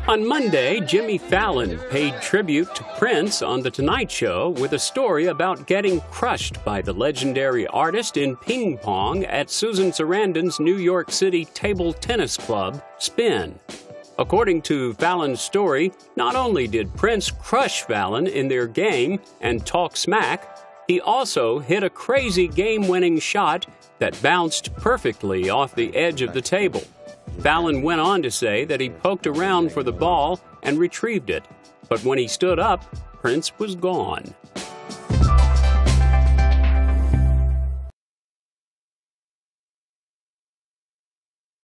On Monday, Jimmy Fallon paid tribute to Prince on The Tonight Show with a story about getting crushed by the legendary artist in Ping-Pong at Susan Sarandon's New York City table tennis club, Spin. According to Fallon's story, not only did Prince crush Fallon in their game and talk smack, he also hit a crazy game-winning shot that bounced perfectly off the edge of the table. Fallon went on to say that he poked around for the ball and retrieved it, but when he stood up, Prince was gone.